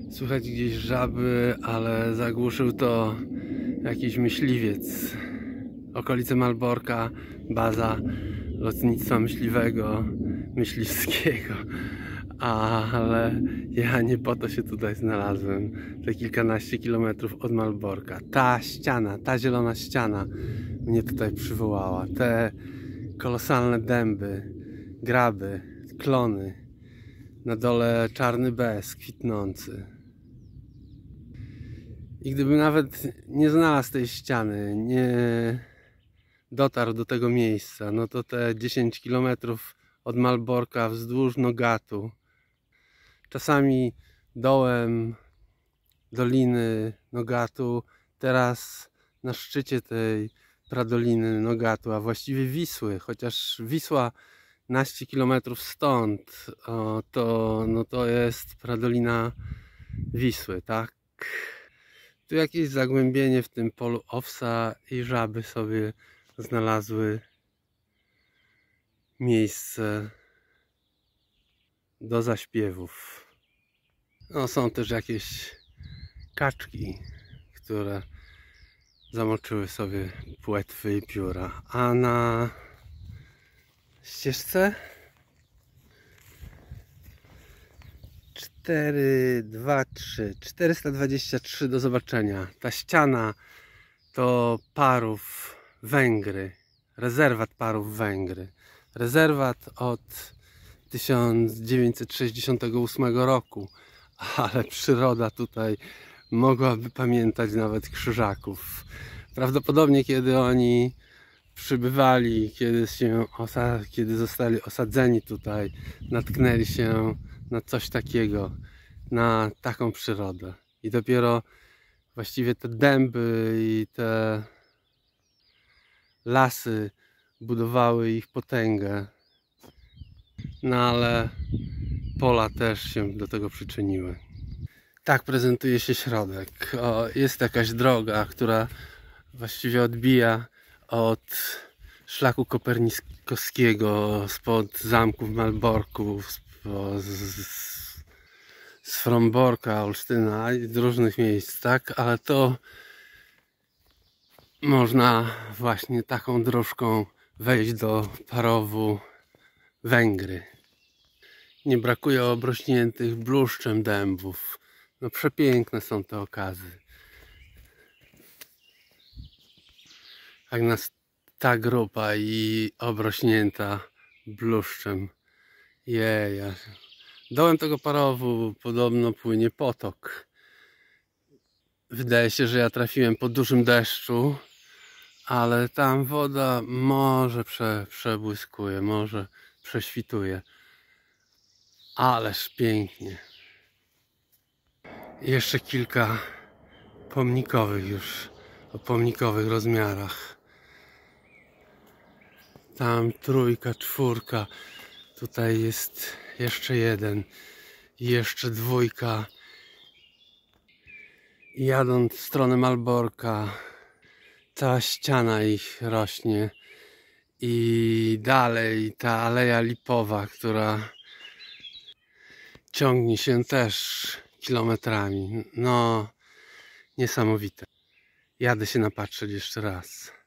Słychać gdzieś żaby, ale zagłuszył to jakiś myśliwiec. Okolice Malborka, baza lotnictwa myśliwskiego. Ale ja nie po to się tutaj znalazłem. Te kilkanaście kilometrów od Malborka. Ta ściana, ta zielona ściana mnie tutaj przywołała. Te kolosalne dęby, graby, klony. Na dole czarny bez kwitnący. I gdybym nawet nie znalazł tej ściany, nie dotarł do tego miejsca, no to te 10 km od Malborka wzdłuż Nogatu, czasami dołem Doliny Nogatu, teraz na szczycie tej pradoliny Nogatu, a właściwie Wisły, chociaż Wisła naście kilometrów stąd, to jest pradolina Wisły, tak? Tu jakieś zagłębienie w tym polu owsa i żaby sobie znalazły miejsce do zaśpiewów. No, są też jakieś kaczki, które zamoczyły sobie płetwy i pióra. A na ścieżce 423 do zobaczenia. Ta ściana to Parów Węgry, rezerwat Parów Węgry. Rezerwat od 1968 roku, ale przyroda tutaj mogłaby pamiętać nawet krzyżaków. Prawdopodobnie kiedy oni przybywali, kiedy zostali osadzeni tutaj, natknęli się na coś takiego, na taką przyrodę. I dopiero właściwie te dęby i te lasy budowały ich potęgę. No ale pola też się do tego przyczyniły. Tak prezentuje się środek. Jest jakaś droga, która właściwie odbija od szlaku kopernikowskiego, spod zamku w Malborku, z Fromborka, Olsztyna i z różnych miejsc, tak? Ale to można właśnie taką dróżką wejść do Parowu Węgry. Nie brakuje obrośniętych bluszczem dębów. No przepiękne są te okazy. Jak nas ta grupa i obrośnięta bluszczem. Jeja. Dołem tego Parowu podobno płynie potok. Wydaje się, że ja trafiłem po dużym deszczu, ale tam woda może przebłyskuje, może prześwituje. Ależ pięknie. Jeszcze kilka pomnikowych już, o pomnikowych rozmiarach. Tam trójka, czwórka. Tutaj jest jeszcze jeden. I jeszcze dwójka. I jadąc w stronę Malborka, cała ściana ich rośnie. I dalej ta aleja lipowa, która ciągnie się też kilometrami. No, niesamowite. Jadę się napatrzeć jeszcze raz.